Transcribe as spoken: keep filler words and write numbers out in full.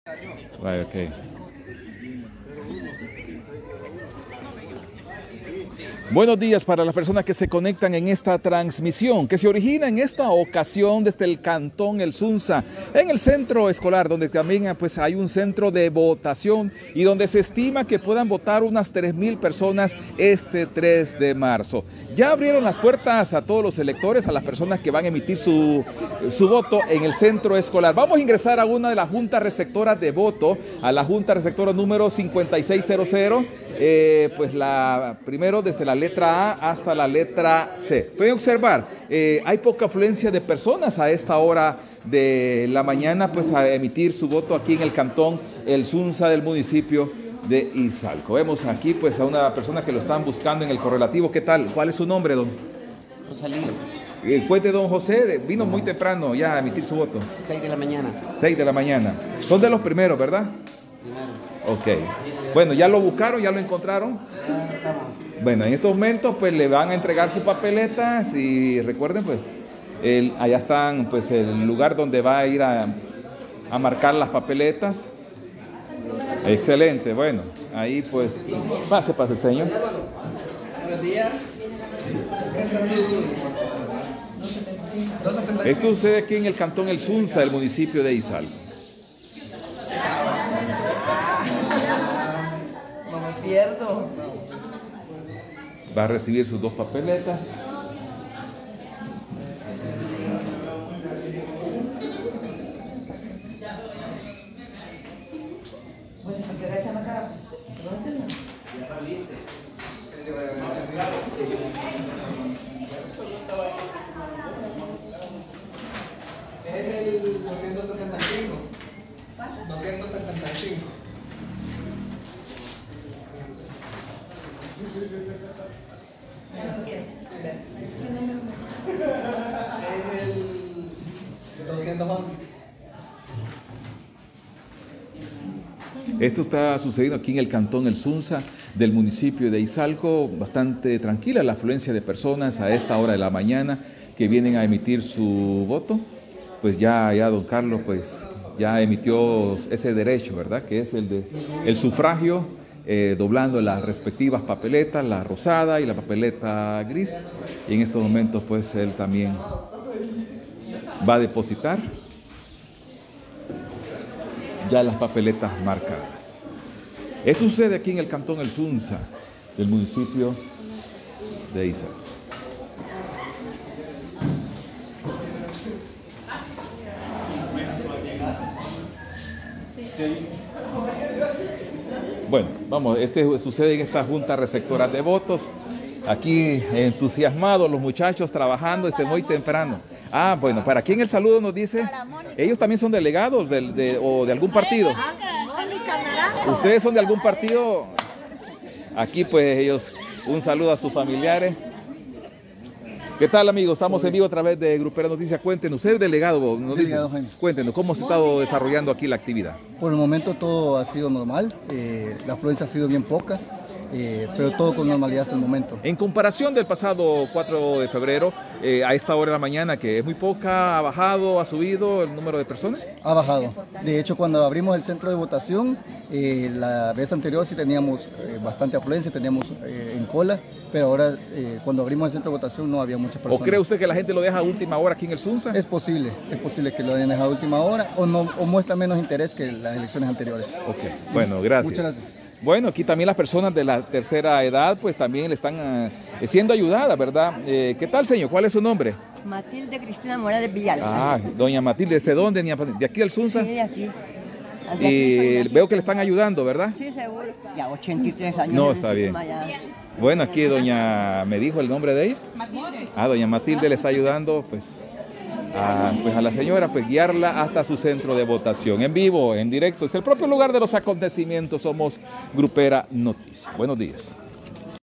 Right, okay. Buenos días para las personas que se conectan en esta transmisión, que se origina en esta ocasión desde el Cantón El Sunza, en el centro escolar, donde también pues, hay un centro de votación y donde se estima que puedan votar unas tres mil personas este tres de marzo. Ya abrieron las puertas a todos los electores, a las personas que van a emitir su, su voto en el centro escolar. Vamos a ingresar a una de las juntas receptoras de voto, a la junta receptora número cincuenta y seis cero cero, eh, pues la primero desde la letra A hasta la letra C. Pueden observar, eh, hay poca afluencia de personas a esta hora de la mañana, pues a emitir su voto aquí en el Cantón El Sunza del municipio de Izalco. Vemos aquí pues a una persona que lo están buscando en el correlativo. ¿Qué tal? ¿Cuál es su nombre, don? Rosalío. Eh, cuente, don José, vino muy temprano ya a emitir su voto. seis de la mañana. seis de la mañana. Son de los primeros, ¿verdad? Primero. Ok. Bueno, ¿ya lo buscaron? ¿Ya lo encontraron? Ya estamos. Bueno, en estos momentos pues le van a entregar sus papeletas y recuerden pues, el, allá están pues el lugar donde va a ir a, a marcar las papeletas. Excelente, bueno, ahí pues, pase, pase, señor. Buenos días. Esto sucede aquí en el Cantón El Sunza, del municipio de Izalco. No me pierdo. Va a recibir sus dos papeletas. Es el doscientos setenta y cinco. doscientos setenta y cinco. Es el doscientos once. Esto está sucediendo aquí en el Cantón El Sunza del municipio de Izalco, bastante tranquila la afluencia de personas a esta hora de la mañana que vienen a emitir su voto. Pues ya, ya don Carlos pues ya emitió ese derecho, ¿verdad? Que es el de el sufragio, eh, doblando las respectivas papeletas, la rosada y la papeleta gris. Y en estos momentos pues él también va a depositar ya las papeletas marcadas. Esto sucede aquí en el Cantón El Sunza del municipio de Izalco. Bueno, vamos, este sucede en esta junta receptora de votos. Aquí entusiasmados los muchachos trabajando desde muy temprano. Ah, bueno, ¿para quién el saludo nos dice? Ellos también son delegados de, de, o de algún partido. ¿Ustedes son de algún partido? Aquí pues ellos, un saludo a sus familiares. ¿Qué tal, amigos? Estamos en vivo a través de Grupera Noticias. Cuéntenos, usted es delegado, nos Delegado, dice. Jaime. Cuéntenos, ¿cómo se ha estado desarrollando aquí la actividad? Por el momento todo ha sido normal, eh, la afluencia ha sido bien poca, eh, pero todo con normalidad hasta el momento. En comparación del pasado cuatro de febrero, eh, a esta hora de la mañana, que es muy poca, ¿ha bajado, ha subido el número de personas? Ha bajado. De hecho, cuando abrimos el centro de votación, eh, la vez anterior sí teníamos eh, bastante afluencia, teníamos eh, en cola, pero ahora eh, cuando abrimos el centro de votación no había muchas personas. ¿O cree usted que la gente lo deja a última hora aquí en el Sunza? Es posible, es posible que lo hayan dejado a última hora o, no, o muestra menos interés que las elecciones anteriores. Ok, bueno, gracias. Muchas gracias. Bueno, aquí también las personas de la tercera edad pues también le están uh, siendo ayudadas, ¿verdad? Eh, ¿Qué tal, señor? ¿Cuál es su nombre? Matilde Cristina Morales Villar. Ah, doña Matilde, ¿desde dónde? ¿De aquí al Sunza? Sí, de aquí. De aquí Y soy de aquí. veo que le están ayudando, ¿verdad? Sí, seguro. Ya ochenta y tres años. No, en está bien. encima ya. Bueno, aquí doña, ¿me dijo el nombre de ella? Matilde. Ah, doña Matilde le está ayudando, pues, a, pues a la señora, pues guiarla hasta su centro de votación, en vivo, en directo. Es el propio lugar de los acontecimientos, somos Grupera Noticias. Buenos días.